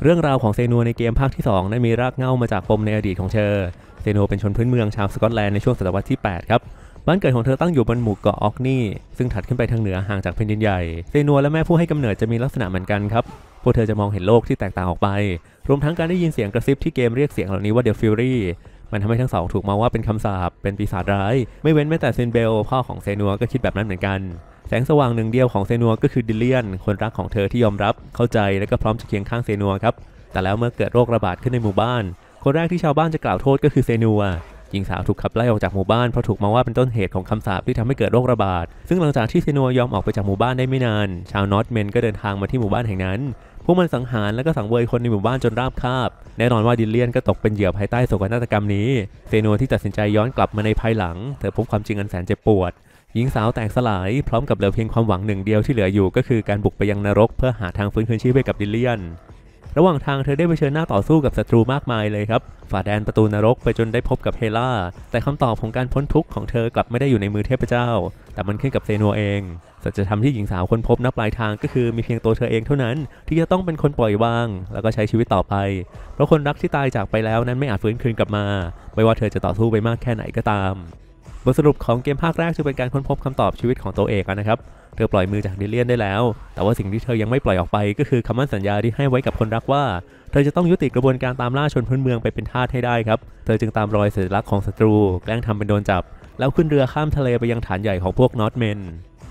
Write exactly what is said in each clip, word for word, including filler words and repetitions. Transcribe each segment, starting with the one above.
เรื่องราวของเซนัวในเกมภาคที่สองนั้นมีรากเหง้ามาจากปมในอดีตของเธอเซนัวเป็นชนพื้นเมืองชาวสกอตแลนด์ในช่วงศตวรรษที่แปดครับบ้านเกิดของเธอตั้งอยู่บนหมู่เกาะออกนีซึ่งถัดขึ้นไปทางเหนือห่างจากแผ่นดินใหญ่เซนัวและแม่ผู้ให้กำเนิดจะมีลักษณะเหมือนกันครับพวกเธอจะมองเห็นโลกที่แตกต่างออกไปรวมทั้งการได้ยินเสียงกระซิบที่เกมเรียกเสียงเหล่านี้ว่าเดอะฟิวรี่มันทำให้ทั้งสองถูกมองว่าเป็นคำสาปเป็นปีศาจร้ายไม่เว้นแม้แต่ซินเบลพ่อของเซนัวก็คิดแบบนั้นเหมือนกันแสงสว่างหนึ่งเดียวของเซนัวก็คือดิเลียนคนรักของเธอที่ยอมรับเข้าใจและก็พร้อมจะเคียงข้างเซนัวครับแต่แล้วเมื่อเกิดโรคระบาดขึ้นในหมู่บ้านคนแรกที่ชาวบ้านจะกล่าวโทษก็คือเซนัวหญิงสาวถูกขับไล่ออกจากหมู่บ้านเพราะถูกมองว่าเป็นต้นเหตุของคำสาปที่ทำให้เกิดโรคระบาดซึ่งหลังจากที่เซนัวยอมออกไปจากหมู่บ้านได้ไม่นานชาวนอร์ทเมนก็เดินทางมาที่หมู่บ้านแห่งนั้นพวกมันสังหารและก็สังเวยคนในหมู่บ้านจนราบคาบแน่นอนว่าดิเลียนก็ตกเป็นเหยื่อภายใต้โศกนาฏกรรมนี้เซนัวที่ตัดสินใจย้อนกลับมาในภายหลังเธอพบความจริงอันแสนเจ็บปวดหญิงสาวแตกสลายพร้อมกับเหลือเพียงความหวังหนึ่งเดียวที่เหลืออยู่ก็คือการบุกไปยังนรกเพื่อหาทางฟื้นคืนชีพให้กับดิเลียนระหว่างทางเธอได้เผชิญหน้าต่อสู้กับศัตรูมากมายเลยครับฝ่าแดนประตูนรกไปจนได้พบกับเฮล่าแต่คำตอบของการพ้นทุกข์ของเธอกลับไม่ได้อยู่ในมือเทพเจ้าแต่มันขึ้นกับเซนัวเองสัจธรรมที่หญิงสาวค้นพบณปลายทางก็คือมีเพียงตัวเธอเองเท่านั้นที่จะต้องเป็นคนปล่อยวางแล้วก็ใช้ชีวิตต่อไปเพราะคนรักที่ตายจากไปแล้วนั้นไม่อาจฟื้นคืนกลับมาไม่ว่าเธอจะต่อสู้ไปมากแค่ไหนก็ตามบทสรุปของเกมภาคแรกจะเป็นการค้นพบคำตอบชีวิตของตัวเอกนะครับเธอปล่อยมือจากดิเลียนได้แล้วแต่ว่าสิ่งที่เธอยังไม่ปล่อยออกไปก็คือคำมั่นสัญญาที่ให้ไว้กับคนรักว่าเธอจะต้องยุติกระบวนการตามล่าชนพื้นเมืองไปเป็นทาสให้ได้ครับเธอจึงตามรอยสัญลักษณ์ของศัตรูแกล้งทำเป็นโดนจับแล้วขึ้นเรือข้ามทะเลไปยังฐานใหญ่ของพวกนอร์ทเมน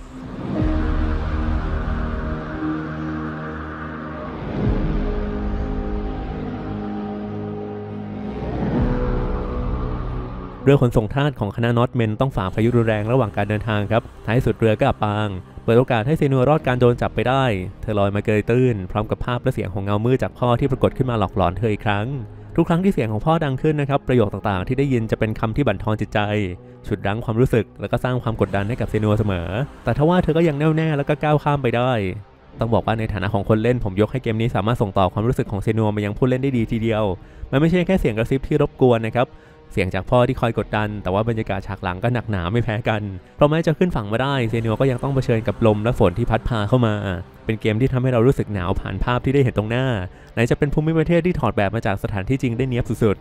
เรือขนส่งทาสของคณะนอร์ทเมนต้องฝ่าพายุรุนแรงระหว่างการเดินทางครับท้ายสุดเรือก็อับปางเปิดโอกาสให้เซนัวรอดการโดนจับไปได้เธอลอยมาเกยตื้นพร้อมกับภาพและเสียงของเงามืดจากพ่อที่ปรากฏขึ้นมาหลอกหลอนเธออีกครั้งทุกครั้งที่เสียงของพ่อดังขึ้นนะครับประโยคต่างๆที่ได้ยินจะเป็นคำที่บั่นทอนจิตใจฉุดรั้งความรู้สึกแล้วก็สร้างความกดดันให้กับเซนัวเสมอแต่ทว่าเธอก็ยังแน่วแน่แล้วก็ก้าวข้ามไปได้ต้องบอกว่าในฐานะของคนเล่นผมยกให้เกมนี้สามารถส่งต่อความรู้สึกของเซนัวมายังผู้เล่นได้ดีทีเดียวมันไม่ใช่แค่เสียงกระซิบที่รบกวนนะครับเสียงจากพ่อที่คอยกดดันแต่ว่าบรรยากาศฉากหลังก็หนักหนาไม่แพ้กันเพราะแม้จะขึ้นฝั่งมาได้เซนัวก็ยังต้องเผชิญกับลมและฝนที่พัดพาเข้ามาเป็นเกมที่ทำให้เรารู้สึกหนาวผ่านภาพที่ได้เห็นตรงหน้าไหนจะเป็นภูมิประเทศที่ถอดแบบมาจากสถานที่จริงได้เนียบสุด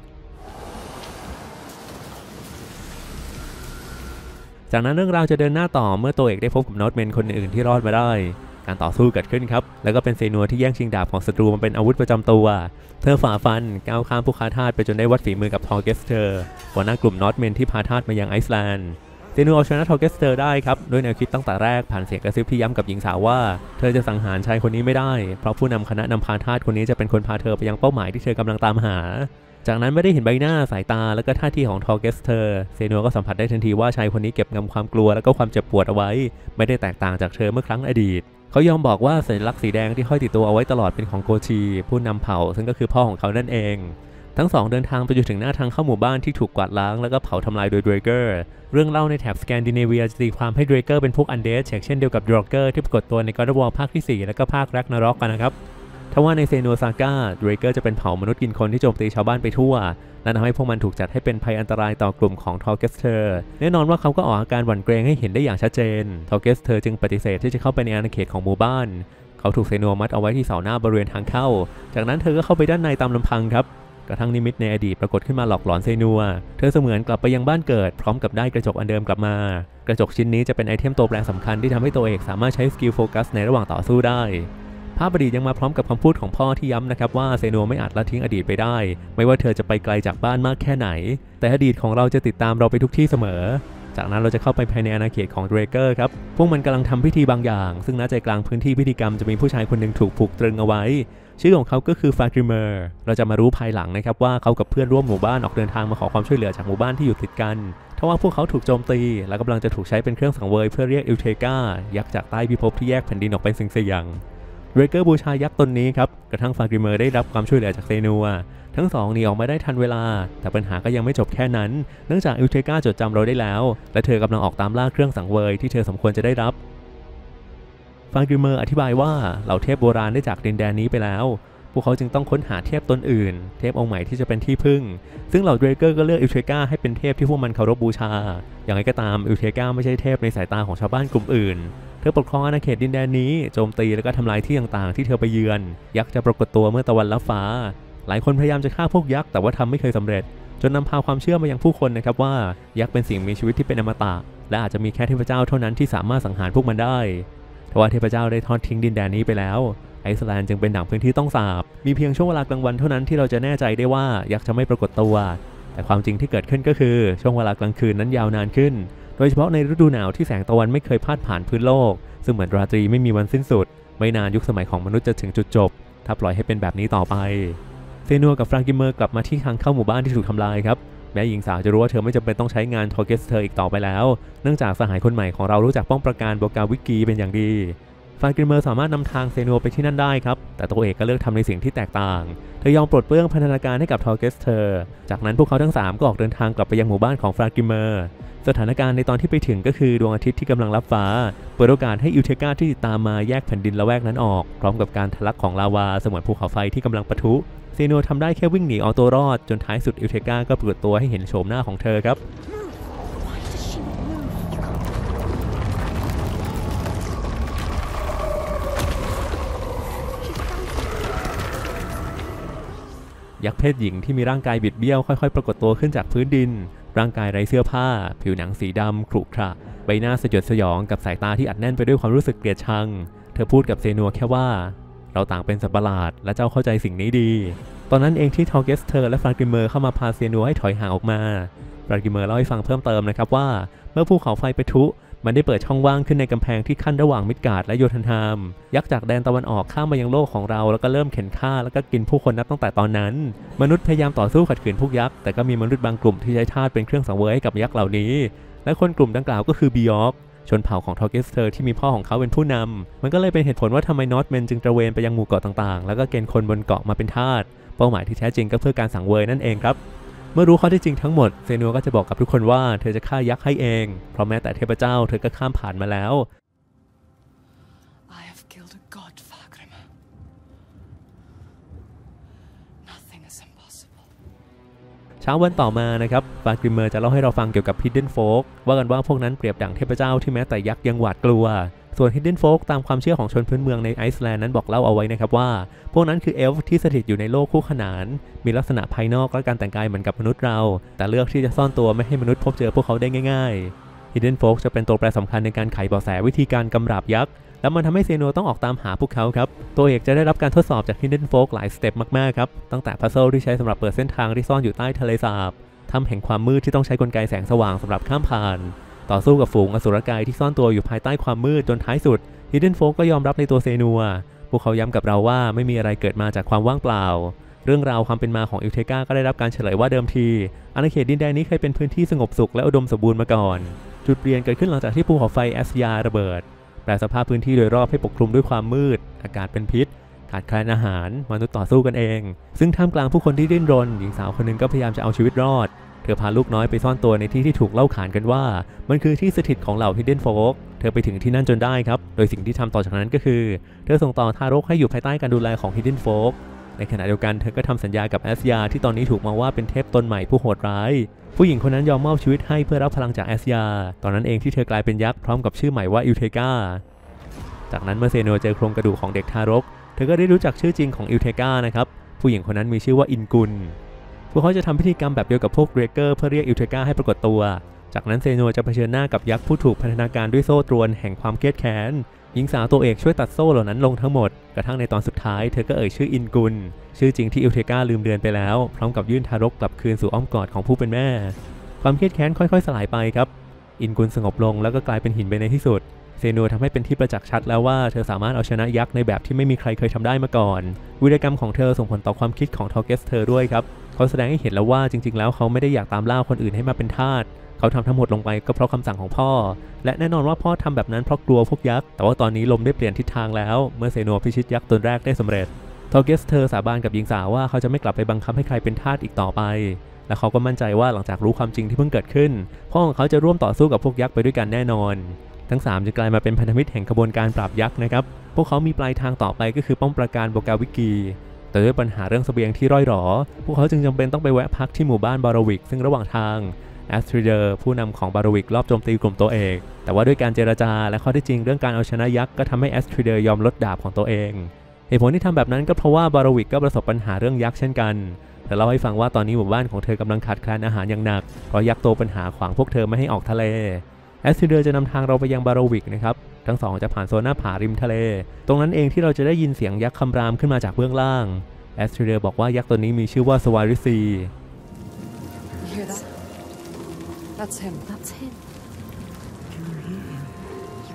ๆจากนั้นเรื่องราวจะเดินหน้าต่อเมื่อตัวเอกได้พบกับนอร์ทเมนคนอื่นที่รอดมาได้การต่อสู้เกิดขึ้นครับแล้วก็เป็นเซนัวที่แย่งชิงดาบของศัตรูมาเป็นอาวุธประจำตัวเธอฝ่าฟันก้าวข้ามผู้ค้าทาสไปจนได้วัดฝีมือกับทอร์เกสเตอร์หัวหน้ากลุ่มนอร์ทเมนที่พาทาสมายังไอซ์แลนด์เซนัวเอาชนะทอร์เกสเตอร์ได้ครับด้วยแนวคิดตั้งแต่แรกผ่านเสียงกระซิบที่ย้ำกับหญิงสาวว่าเธอจะสังหารชายคนนี้ไม่ได้เพราะผู้นำคณะนำพาทาสคนนี้จะเป็นคนพาเธอไปยังเป้าหมายที่เธอกำลังตามหาจากนั้นไม่ได้เห็นใบหน้าสายตาและก็ท่าทีของทอร์เกสเตอร์เซนัวก็สัมผัสได้ทันทีว่าชายคนนี้เก็บงำความกลัวและก็ความเจ็บปวดเอาไว้ไม่ได้แตกต่างจากเธอเมื่อครั้งอดีตเขายอมบอกว่าสัญลักษณ์สีแดงที่ห้อยติดตัวเอาไว้ตลอดเป็นของโกชีผู้นำเผ่าซึ่งก็คือพ่อของเขานั่นเองทั้งสองเดินทางไปจนถึงหน้าทางเข้าหมู่บ้านที่ถูกกวาดล้างแล้วก็เผาทำลายโดยเดรเกอร์เรื่องเล่าในแถบสแกนดิเนเวียจะตีความให้เดรเกอร์เป็นพวกอันเดสเช่นเดียวกับดรอกเกอร์ที่ปรากฏตัวใน God of War ภาคที่สี่และก็ภาคแร็กนาร็อกกันนะครับทว่าในเซนัวซาก้าเดรเกอร์จะเป็นเผ่ามนุษย์กินคนที่โจมตีชาวบ้านไปทั่วและทำให้พวกมันถูกจัดให้เป็นภัยอันตรายต่อกลุ่มของทอร์เกสเตอร์แน่นอนว่าเขาก็ออกอาการหวั่นเกรงให้เห็นได้อย่างชัดเจนทอร์เกสเตอร์จึงปฏิเสธที่จะเข้าไปในอาณาเขตของหมู่บ้านเขาถูกเซนัวมัดเอาไว้ที่เสาหน้าบริเวณทางเข้าจากนั้นเธอก็เข้าไปด้านในตามลำพังครับกระทั่งนิมิตในอดีตปรากฏขึ้นมาหลอกหลอนเซนัวเธอเสมือนกลับไปยังบ้านเกิดพร้อมกับได้กระจกอันเดิมกลับมากระจกชิ้นนี้จะเป็นไอเทมตัวแปรสำคัญที่ทำให้ตัวเอกสามารถใช้สกิลโฟกัสในระหว่างต่อสู้ได้ภาพอดีตยังมาพร้อมกับคำพูดของพ่อที่ย้ำนะครับว่าเซนัวไม่อาจละทิ้งอดีตไปได้ไม่ว่าเธอจะไปไกลจากบ้านมากแค่ไหนแต่อดีตของเราจะติดตามเราไปทุกที่เสมอจากนั้นเราจะเข้าไปภายในอาณาเขตของเดรเกอร์ครับพวกมันกำลังทำพิธีบางอย่างซึ่งณใจกลางพื้นที่พิธีกรรมจะมีผู้ชายคนหนึ่งถูกผูกตรึงเอาไว้ชื่อของเขาก็คือฟาติเมอร์เราจะมารู้ภายหลังนะครับว่าเขากับเพื่อนร่วมหมู่บ้านออกเดินทางมาขอความช่วยเหลือจากหมู่บ้านที่อยู่ติดกันทว่าพวกเขาถูกโจมตีและกำลังจะถูกใช้เป็นเครื่องสังเวยเพื่อเรียกอิลเทกายักษ์จากใต้พิภพที่แยกแผ่นดินออกเป็นสิ่งเสี่ยงเดรเกอร์บูชายักษ์ตนนี้ครับกระทั่งฟาติเมอร์ได้รับความช่วยเหลือจากเซนัวทั้งสองหนีออกมาได้ทันเวลาแต่ปัญหาก็ยังไม่จบแค่นั้นเนื่องจากอิลเทกาจดจำเราได้แล้วและเธอกำลังออกตามล่าเครื่องสังเวยที่เธอสมควรจะได้รับฟาติเมอร์อธิบายว่าเหล่าเทพโบราณได้จากดินแดนนี้ไปแล้วพวกเขาจึงต้องค้นหาเทพตนอื่นเทพองค์ใหม่ที่จะเป็นที่พึ่งซึ่งเหล่าเดรเกอร์ก็เลือกอิลเทกาให้เป็นเทพที่พวกมันเคารพบูชาอย่างไรก็ตามอิลเทกาไม่ใช่เทพในสายตาของชาวบ้านกลุ่มอื่นเธอปกครองอาณาเขตดินแดนนี้โจมตีแล้วก็ทำลายที่ต่างๆที่เธอไปเยือนยักษ์จะปรากฏตัวเมื่อตะวันลับฟ้าหลายคนพยายามจะฆ่าพวกยักษ์แต่ว่าทำไม่เคยสำเร็จจนนำพาความเชื่อมายังผู้คนนะครับว่ายักษ์เป็นสิ่งมีชีวิตที่เป็นอมตะและอาจจะมีแค่เทพเจ้าเท่านั้นที่สามารถสังหารพวกมันได้แต่ว่าเทพเจ้าได้ทอดทิ้งดินแดนนี้ไปแล้วไอซ์แลนด์จึงเป็นดั่งพื้นที่ต้องสาปมีเพียงช่วงเวลากลางวันเท่านั้นที่เราจะแน่ใจได้ว่ายักษ์จะไม่ปรากฏตัวแต่ความจริงที่เกิดขึ้นก็คือช่วงเวลากลางคืนนั้นยาวนานขึ้นโดยเฉพาะในฤดูหนาวที่แสงตะวันไม่เคยพาดผ่านพื้นโลกซึ่งเหมือนราตรีไม่มีวันสิ้นสุดไม่นานยุคสมัยของมนุษย์จะถึงจุดจบถ้าปล่อยให้เป็นแบบนี้ต่อไปเซนัวกับฟรังกิเมอร์กลับมาที่ทางเข้าหมู่บ้านที่ถูกทำลายครับแม้หญิงสาวจะรู้ว่าเธอไม่จำเป็นต้องใช้งานทอร์เกสเธออีกต่อไปแล้วเนื่องจากสหายคนใหม่ของเรารู้จักป้องประการโบกาวิกีเป็นอย่างดีฟรังกิเมอร์สามารถนำทางเซนัวไปที่นั่นได้ครับแต่ตัวเอกก็เลือกทำในสิ่งที่แตกต่างเธอยอมปลดเปลื้องพันธนาการให้กับทอร์เกสเธอจากนั้นพวกเขาทั้งสามก็ออกเดินทางกลับไปยังหมู่บ้านของฟรังกิเมอร์สถานการณ์ในตอนที่ไปถึงก็คือดวงอาทิตย์ที่กำลังลับฟ้าเปิดโอกาสให้อิวเทกาที่ติดตามมาแยกแผ่นดินละแวกนั้นออกพร้อมกับการทะลักของลาวาเสมือนภูเขาไฟที่กำลังปะทุเซนัวทำได้แค่วิ่งหนีเอาตัวรอดจนท้ายสุดอิวเทกาก็ปรากฏตัวให้เห็นโฉมหน้าของเธอครับยักษ์เพศหญิงที่มีร่างกายบิดเบี้ยวค่อยๆปรากฏตัวขึ้นจากพื้นดินร่างกายไร้เสื้อผ้าผิวหนังสีดำขรุขระใบหน้าสยดสยองกับสายตาที่อัดแน่นไปด้วยความรู้สึกเกลียดชังเธอพูดกับเซนัวแค่ว่าเราต่างเป็นสัตว์ประหลาดและเจ้าเข้าใจสิ่งนี้ดีตอนนั้นเองที่ทอร์เกสเธอและฟรังกิเมอร์เข้ามาพาเซนัวให้ถอยห่างออกมาฟรังกิเมอร์เล่าให้ฟังเพิ่มเติมนะครับว่าเมื่อภูเขาไฟปะทุมันได้เปิดช่องว่างขึ้นในกำแพงที่ขั้นระหว่างมิดการ์ดและโยธันฮามยักษ์จากแดนตะวันออกข้ามมายังโลกของเราแล้วก็เริ่มเข็นฆ่าแล้วก็กินผู้คนนับตั้งแต่ตอนนั้นมนุษย์พยายามต่อสู้ขัดขืนพวกยักษ์แต่ก็มีมนุษย์บางกลุ่มที่ใช้ธาตุเป็นเครื่องสังเวยให้กับยักษ์เหล่านี้และคนกลุ่มดังกล่าวก็คือบิยอกชนเผ่าของทอร์เกสเธอที่มีพ่อของเขาเป็นผู้นำมันก็เลยเป็นเหตุผลว่าทำไมนอร์ทแมนจึงตระเวนไปยังหมู่เกาะต่างๆแล้วก็เกณฑ์คนบนเกาะมาเป็นทาสเป้าหมายที่แท้จริงก็เพื่อการสังเวยนั่นเองครับเมื่อรู้ข้อเท็จจริงทั้งหมดเซนัวก็จะบอกกับทุกคนว่าเธอจะฆ่ายักษ์ให้เองเพราะแม้แต่เทพเจ้าเธอก็ข้ามผ่านมาแล้วเช้าวันต่อมานะครับฟรังกิเมอร์จะเล่าให้เราฟังเกี่ยวกับ Hidden Folk ว่ากันว่าพวกนั้นเปรียบดั่งเทพเจ้าที่แม้แต่ยักษ์ยังหวาดกลัวส่วน Hidden Folk ตามความเชื่อของชนพื้นเมืองในไอซ์แลนด์นั้นบอกเล่าเอาไว้นะครับว่าพวกนั้นคือเอลฟ์ที่สถิตอยู่ในโลกคู่ขนานมีลักษณะภายนอกและการแต่งกายเหมือนกับมนุษย์เราแต่เลือกที่จะซ่อนตัวไม่ให้มนุษย์พบเจอพวกเขาได้ง่ายๆ Hidden Folk จะเป็นตัวแปรสำคัญในการไขเบาะแสวิธีการกำราบยักษ์แล้วมันทำให้เซนัวต้องออกตามหาพวกเขาครับตัวเอกจะได้รับการทดสอบจาก Hidden Folk หลายสเต็ปมากๆครับตั้งแต่พัซเซิลที่ใช้สำหรับเปิดเส้นทางที่ซ่อนอยู่ใต้ทะเลสาบถ้ำแห่งความมืดที่ต้องใช้กลไกแสงสว่างสำหรับข้ามผ่านต่อสู้กับฝูงอสุรกายที่ซ่อนตัวอยู่ภายใต้ความมืดจนท้ายสุด Hidden Folk ก็ยอมรับในตัวเซนัวพวกเขาย้ำกับเราว่าไม่มีอะไรเกิดมาจากความว่างเปล่าเรื่องราวความเป็นมาของอิวเทกาก็ได้รับการเฉลยว่าเดิมทีอาณาเขตดินแดนนี้เคยเป็นพื้นที่สงบสุขและอุดมสมบูรณ์มาก่อนจุดเปลี่ยนเกิดขึ้นหลังจากที่ภูเขาไฟแอสยาระเบิดแปลสภาพพื้นที่โดยรอบให้ปกคลุมด้วยความมืดอากาศเป็นพิษขาดแคลนอาหารมนุษย์ต่อสู้กันเองซึ่งท่ามกลางผู้คนที่ดิ้นรนหญิงสาวคนหนึ่งก็พยายามจะเอาชีวิตรอดเธอพาลูกน้อยไปซ่อนตัวในที่ที่ถูกเล่าขานกันว่ามันคือที่สถิตของเหล่า Hidden Folk เธอไปถึงที่นั่นจนได้ครับโดยสิ่งที่ทำต่อจากนั้นก็คือเธอส่งต่อทารกให้อยู่ภายใต้การดูแลของ Hidden Folk ในขณะเดียวกันเธอก็ทำสัญญากับแอสยาที่ตอนนี้ถูกมองว่าเป็นเทพตนใหม่ผู้โหดร้ายผู้หญิงคนนั้นยอมมอบชีวิตให้เพื่อรับพลังจากแอสยาตอนนั้นเองที่เธอกลายเป็นยักษ์พร้อมกับชื่อใหม่ว่าอิวเทกาจากนั้นเมื่อเซนัวเจอโครงกระดูกของเด็กทารกเธอก็ได้รู้จักชื่อจริงของอิวเทกานะครับผู้หญิงคนนั้นมีชื่อว่าอินกุลพวกเขาจะทำพิธีกรรมแบบเดียวกับพวกเกรเกอร์เพื่อเรียกอิวเทกาให้ปรากฏตัวจากนั้นเซนัวจะเผชิญหน้ากับยักษ์ผู้ถูกพันธนาการด้วยโซ่ตรวนแห่งความเครียดแค้นหญิงสาวตัวเอกช่วยตัดโซ่เหล่านั้นลงทั้งหมดกระทั่งในตอนสุดท้ายเธอก็เอ่ยชื่ออินกุลชื่อจริงที่อิวเทกาลืมเลือนไปแล้วพร้อมกับยื่นทารกกลับคืนสู่อ้อมกอดของผู้เป็นแม่ความเครียดแค้นค่อยๆสลายไปครับอินกุลสงบลงแล้วก็กลายเป็นหินไปในที่สุดเซนัวทำให้เป็นที่ประจักษ์ชัดแล้วว่าเธอสามารถเอาชนะยักษ์ในแบบที่ไม่มีใครเคยทำได้มาก่อนวิธีกรรมของเธอส่งผลต่อความคิดของทอร์เกสเธอด้วยครับเขาแสดงให้เห็นแล้วว่าจริงๆแล้วเขาไม่ได้อยากตามล่าคนอื่นให้มาเป็นทาสเขาทำทั้งหมดลงไปก็เพราะคำสั่งของพ่อและแน่นอนว่าพ่อทำแบบนั้นเพราะกลัวพวกยักษ์แต่ว่าตอนนี้ลมได้เปลี่ยนทิศทางแล้วเมื่อเซนัวพิชิตยักษ์ตนแรกได้สำเร็จทอร์เกสเธอสาบานกับหญิงสาวว่าเขาจะไม่กลับไปบังคับให้ใครเป็นทาสอีกต่อไปและเขาก็มั่นใจว่าหลังจากรู้ความจริงที่เพิ่งเกิดขึ้นพ่อของเขาจะร่วมต่อสู้กับพวกยักษ์ไปด้วยกันแน่นอนทั้งสามจะกลายมาเป็นพันธมิตรแห่งขบวนการปราบยักษ์นะครับพวกเขามีปลายทางต่อไปก็คือป้องปราการโบกาวิกีแต่ด้วยปัญหาเรื่องเสบียงที่ร่อยหรอพวกเขาจึงจำเป็นต้องไปแวะพักที่หมู่บ้านบาราวิกซึ่งระหว่างทางแแอสทริเดอร์ผู้นำของบาโรวิกรอบโจมตีกลุ่มตัวเอกแต่ว่าด้วยการเจรจาและข้อเท็จจริงเรื่องการเอาชนะยักษ์ก็ทำให้แอสทริเดอร์ยอมลดดาบของตัวเองเหตุผลที่ทำแบบนั้นก็เพราะว่าบาโรวิกก็ประสบปัญหาเรื่องยักษ์เช่นกันเธอเล่าให้ฟังว่าตอนนี้หมู่บ้านของเธอกำลังขาดแคลนอาหารอย่างหนักเพราะยักษ์โตปัญหาขวางพวกเธอไม่ให้ออกทะเลแอสทริเดอร์จะนำทางเราไปยังบาโรวิกนะครับทั้งสองจะผ่านโซนหน้าผาริมทะเลตรงนั้นเองที่เราจะได้ยินเสียงยักษ์คำรามขึ้นมาจากเบื้องล่างแอสทริเดอร์บอกว่ายักษ์ตัวนี้มีชื่อว่าสวาริซี That's him. That's him. Can you hear him? You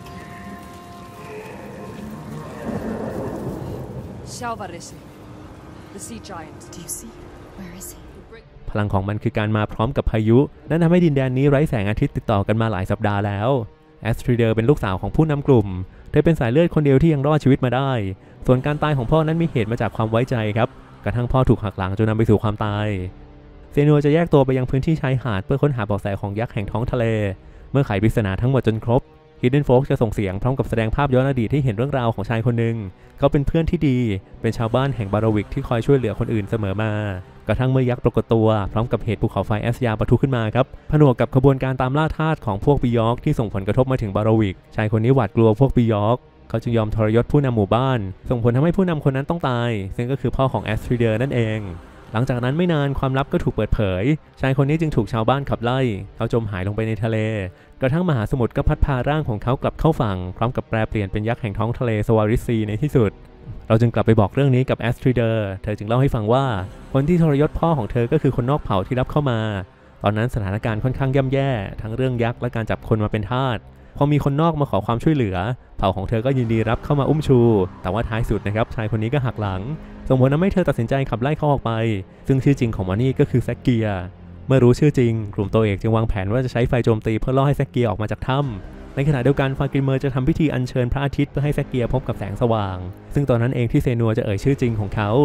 can. Shalvarisi, the sea giant. Do you see? Where is he? พลังของมันคือการมาพร้อมกับพายุนั่นทำให้ดินแดนนี้ไร้แสงอาทิตย์ติดต่อกันมาหลายสัปดาห์แล้วแอสทริเดอร์เป็นลูกสาวของผู้นำกลุ่มเธอเป็นสายเลือดคนเดียวที่ยังรอดชีวิตมาได้ส่วนการตายของพ่อนั้นมีเหตุมาจากความไว้ใจครับกระทั่งพ่อถูกหักหลังจนนำไปสู่ความตายเซนัวจะแยกตัวไปยังพื้นที่ชายหาดเพื่อค้นหาเบาะแสของยักษ์แห่งท้องทะเลเมื่อไขปริศนาทั้งหมดจนครบฮิดเด้นโฟกจะส่งเสียงพร้อมกับแสดงภาพย้อนอดีตที่เห็นเรื่องราวของชายคนหนึ่งเขาเป็นเพื่อนที่ดีเป็นชาวบ้านแห่งบาโรวิกที่คอยช่วยเหลือคนอื่นเสมอมากระทั่งเมื่อยักษ์ปรากฏตัวพร้อมกับเหตุภูเขาไฟแอสยาปะทุขึ้นมาครับผนวกกับขบวนการตามล่าทาสของพวกบิยอกที่ส่งผลกระทบมาถึงบาโรวิกชายคนนี้หวาดกลัวพวกบิยอกเขาจึงยอมทรยศผู้นำหมู่บ้านส่งผลทำให้ผู้นำคนนั้นต้องตายซึ่งก็คือพ่อของแอสทริเดอร์นั่นเองหลังจากนั้นไม่นานความลับก็ถูกเปิดเผยชายคนนี้จึงถูกชาวบ้านขับไล่เขาจมหายลงไปในทะเลกระทั่งมหาสมุทรก็พัดพาร่างของเขากลับเข้าฝั่งพร้อมกับแปลเปลี่ยนเป็นยักษ์แห่งท้องทะเลสวาริซีในที่สุดเราจึงกลับไปบอกเรื่องนี้กับแอสทริเดอร์เธอจึงเล่าให้ฟังว่าคนที่ทรยศพ่อของเธอก็คือคนนอกเผ่าที่รับเข้ามาตอนนั้นสถานการณ์ค่อนข้างย่ำแย่ทั้งเรื่องยักษ์และการจับคนมาเป็นทาสพอมีคนนอกมาขอความช่วยเหลือเผ่าของเธอก็ยินดีรับเข้ามาอุ้มชูแต่ว่าท้ายสุดนะครับชายคนนี้ก็หักหลังส่งผลทำให้เธอตัดสินใจขับไล่เขาออกไปซึ่งชื่อจริงของมันนี่ก็คือแซกเกียเมื่อรู้ชื่อจริงกลุ่มตัวเอกจึงวางแผนว่าจะใช้ไฟโจมตีเพื่อล่อให้แซกเกียออกมาจากถ้ำในขณะเดียวกันฟากินเมอร์จะทำพิธีอัญเชิญพระอาทิตย์เพื่อให้แซกเกียพบกับแสงสว่างซึ่งตอนนั้นเองที่เซนัวจะเอ่ยชื่อจริงของเขา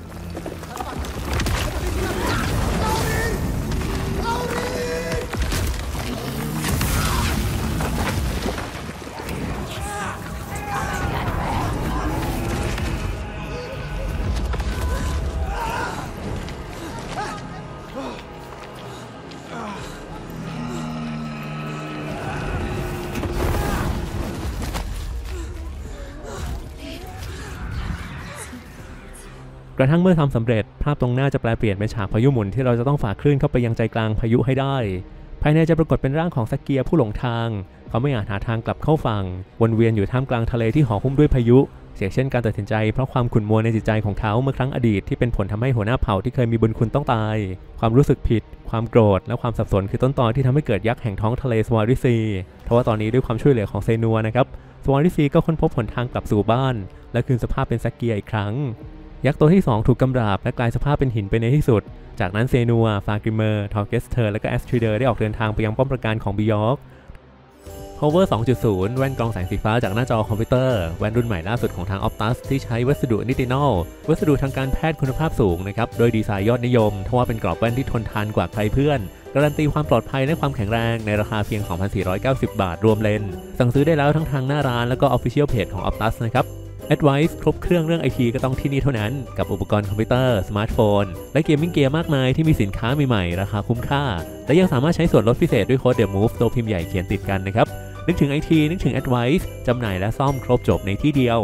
กระทั่งเมื่อทำสำเร็จภาพตรงหน้าจะแปลเปลี่ยนเป็นฉากพายุหมุนที่เราจะต้องฝ่าคลื่นเข้าไปยังใจกลางพายุให้ได้ภายในจะปรากฏเป็นร่างของแซกเกียผู้หลงทางเขาไม่อาจหาทางกลับเข้าฝั่งวนเวียนอยู่ท่ามกลางทะเลที่ห่อหุ้มด้วยพายุเสียเช่นการตัดสินใจเพราะความขุ่นมัวในจิตใจของเขาเมื่อครั้งอดีตที่เป็นผลทำให้หัวหน้าเผ่าที่เคยมีบุญคุณต้องตายความรู้สึกผิดความโกรธและความสับสนคือต้นตอที่ทำให้เกิดยักษ์แห่งท้องทะเลสวาริซีเพราะว่าตอนนี้ด้วยความช่วยเหลือของเซนัวนะครับสวาริซีก็ค้นพบหนทางกลับสู่บ้านและคืนสภาพเป็นแซกเกียอีกครั้งยักษ์ตัวที่สองถูกกำราบและกลายสภาพเป็นหินไปในที่สุดจากนั้นเซนัวฟากิเมอร์ทอร์เกสเทอร์และก็แอสทริเดอร์ได้ออกเดินทางไปยังป้อมปราการของบิยอกโฮเวอร์ สองจุดศูนย์ แว่นกรองแสงสีฟ้าจากหน้าจอคอมพิวเตอร์แว่นรุ่นใหม่ล่าสุดของทาง Optus ที่ใช้วัสดุนิตินอลวัสดุทางการแพทย์คุณภาพสูงนะครับโดยดีไซน์ยอดนิยมทว่าเป็นกรอบแว่นที่ทนทานกว่าใครเพื่อนการันตีความปลอดภัยและความแข็งแรงในราคาเพียง สองพันสี่ร้อยเก้าสิบ บาทรวมเลนสั่งซื้อได้แล้วทั้งทางหน้าร้านแล้วก็ Official Page ของ Optus นะครับAdvice ครบเครื่องเรื่อง ไอ ที ก็ต้องที่นี่เท่านั้นกับอุปกรณ์คอมพิวเตอร์สมาร์ทโฟนและเกมมิ่งเกียร์มากมายที่มีสินค้าใหม่ๆราคาคุ้มค่าและยังสามารถใช้ส่วนลดพิเศษด้วยโค้ด The Move ตัวพิมพ์ใหญ่เขียนติดกันนะครับนึกถึง ไอ ที นึกถึง Advice จำหน่ายและซ่อมครบจบในที่เดียว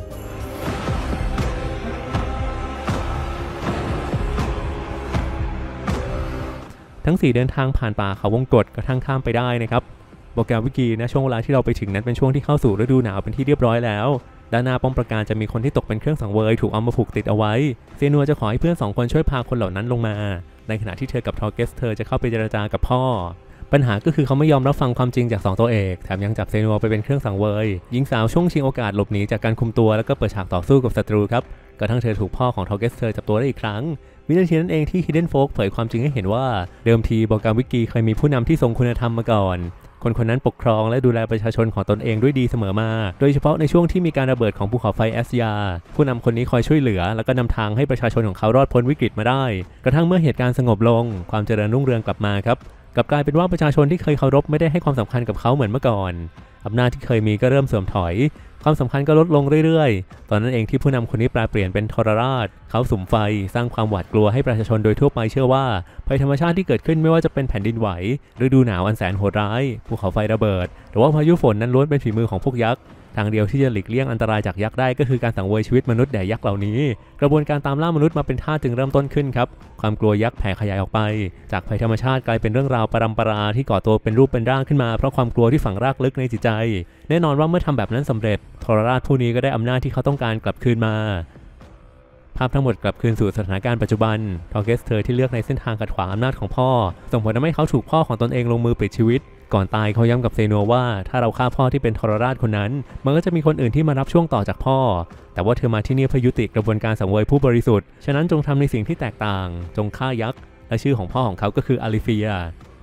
ทั้งสี่เดินทางผ่านป่าเขาวงกฏกระทั่งข้ามไปได้นะครับโปรแกรมวิกินะช่วงเวลาที่เราไปถึงนั้นเป็นช่วงที่เข้าสู่ฤดูหนาวเป็นที่เรียบร้อยแล้วด้านหน้าป้อมปราการจะมีคนที่ตกเป็นเครื่องสังเวยถูกเอามาผูกติดเอาไว้เซนัวจะขอให้เพื่อนสองคนช่วยพาคนเหล่านั้นลงมาในขณะที่เธอกับทอร์เกสเธอจะเข้าไปเจรจากับพ่อปัญหาก็คือเขาไม่ยอมรับฟังความจริงจากสองตัวเอกแถมยังจับเซนัวไปเป็นเครื่องสังเวยหญิงสาวช่วงชิงโอกาสหลบหนีจากการคุมตัวแล้วก็เปิดฉากต่อสู้กับศัตรูครับกระทั่งเธอถูกพ่อของทอร์เกสเธอจับตัวได้อีกครั้งวินาทีนั้นเองที่ฮิดเด้นโฟกเผยความจริงให้เห็นว่าเดิมทีโปรแกรมวิกิเคยมีผู้นำที่ทรงคุณธรรมมาก่อนคนคนนั้นปกครองและดูแลประชาชนของตนเองด้วยดีเสมอมาโดยเฉพาะในช่วงที่มีการระเบิดของภูเขาไฟแอสยาผู้นำคนนี้คอยช่วยเหลือแล้วก็นำทางให้ประชาชนของเขารอดพ้นวิกฤตมาได้กระทั่งเมื่อเหตุการณ์สงบลงความเจริญรุ่งเรืองกลับมาครับกลับกลายเป็นว่าประชาชนที่เคยเคารพไม่ได้ให้ความสำคัญกับเขาเหมือนเมื่อก่อนอำนาจที่เคยมีก็เริ่มเสื่อมถอยความสำคัญก็ลดลงเรื่อยๆตอนนั้นเองที่ผู้นำคนนี้แปลเปลี่ยนเป็นทรราชเขาสุมไฟสร้างความหวาดกลัวให้ประชาชนโดยทั่วไปเชื่อว่าภัยธรรมชาติที่เกิดขึ้นไม่ว่าจะเป็นแผ่นดินไหวฤดูหนาวอันแสนโหดร้ายภูเขาไฟระเบิดหรือว่าพายุฝนนั้นล้วนเป็นฝีมือของพวกยักษ์ทางเดียวที่จะหลีกเลี่ยงอันตรายจากยักษ์ได้ก็คือการสังเวยชีวิตมนุษย์แด่ยักษ์เหล่านี้กระบวนการตามล่ามนุษย์มาเป็นท่าจึงเริ่มต้นขึ้นครับความกลัวยักษ์แผ่ขยายออกไปจากภัยธรรมชาติกลายเป็นเรื่องราวปรำปราที่ก่อตัวเป็นรูปเป็นร่างขึ้นมาเพราะความกลัวที่ฝังรากลึกในจิตใจแน่นอนว่าเมื่อทำแบบนั้นสำเร็จทรราชผู้นี้ก็ได้อำนาจที่เขาต้องการกลับคืนมาภาพทั้งหมดกลับคืนสู่สถานการณ์ปัจจุบันทอร์เกสเธอที่เลือกในเส้นทางขัดขวางอำนาจของพ่อส่งผลทำให้เขาถูกพ่อของตนเองลงมือปลิดชีวิตก่อนตายเขาย้ำกับเซนัวว่าถ้าเราฆ่าพ่อที่เป็นทรราชคนนั้นมันก็จะมีคนอื่นที่มารับช่วงต่อจากพ่อแต่ว่าเธอมาที่นี่เพื่อยุติกระบวนการสังเวยผู้บริสุทธิ์ฉะนั้นจงทำในสิ่งที่แตกต่างจงฆ่ายักษ์และชื่อของพ่อของเขาก็คืออาลิเฟีย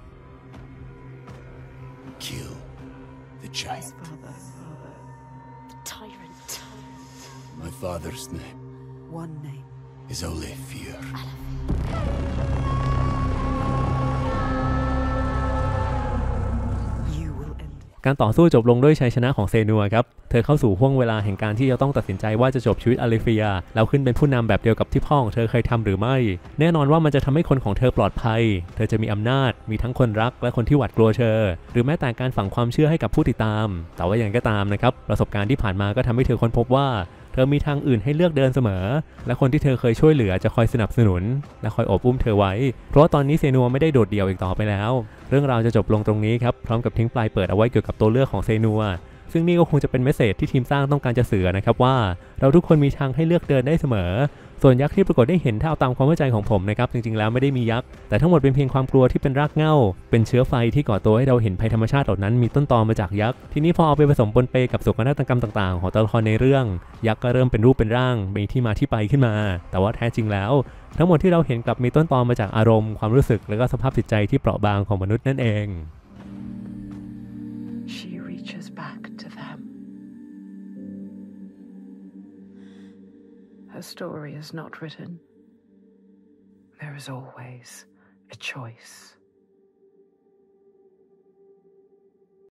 Kill the giant. Father, father. The tyrant. My father's name One name. is only fear. You will end. การต่อสู้จบลงด้วยชัยชนะของเซนัวครับเธอเข้าสู่ห้วงเวลาแห่งการที่จะต้องตัดสินใจว่าจะจบชีวิตอาลิเฟียแล้วขึ้นเป็นผู้นำแบบเดียวกับที่พ่อของเธอเคยทำหรือไม่แน่นอนว่ามันจะทำให้คนของเธอปลอดภัยเธอจะมีอำนาจมีทั้งคนรักและคนที่หวาดกลัวเธอหรือแม้แต่การฝังความเชื่อให้กับผู้ติดตามแต่ว่าอย่างก็ตามนะครับประสบการณ์ที่ผ่านมาก็ทำให้เธอค้นพบว่าเธอมีทางอื่นให้เลือกเดินเสมอและคนที่เธอเคยช่วยเหลือจะคอยสนับสนุนและคอยอบอุ้มเธอไว้เพราะว่าตอนนี้เซนัวไม่ได้โดดเดี่ยวอีกต่อไปแล้วเรื่องราวจะจบลงตรงนี้ครับพร้อมกับทิ้งปลายเปิดเอาไว้เกี่ยวกับตัวเลือกของเซนัวซึ่งนี่ก็คงจะเป็นเมสเสจที่ทีมสร้างต้องการจะสื่อนะครับว่าเราทุกคนมีทางให้เลือกเดินได้เสมอส่วนยักษ์ที่ปรากฏได้เห็นถ้าเอาตามความเข้าใจของผมนะครับจริงๆแล้วไม่ได้มียักษ์แต่ทั้งหมดเป็นเพียงความกลัวที่เป็นรากเหง้าเป็นเชื้อไฟที่ก่อตัวให้เราเห็นภัยธรรมชาติเหล่านั้นมีต้นตอมาจากยักษ์ทีนี้พอเอาไปผสมปนเปกับโศกนาฏกรรมต่างๆของตัวละครในเรื่องยักษ์ก็เริ่มเป็นรูปเป็นร่างมีที่มาที่ไปขึ้นมาแต่ว่าแท้จริงแล้วทั้งหมดที่เราเห็นกลับมีต้นตอมาจากอารมณ์ความรู้สึกและก็สภาพจิตใจที่เปราะบางของมนุษย์นั่นเอง She reaches back to them. Her story is not written. There is always a choice.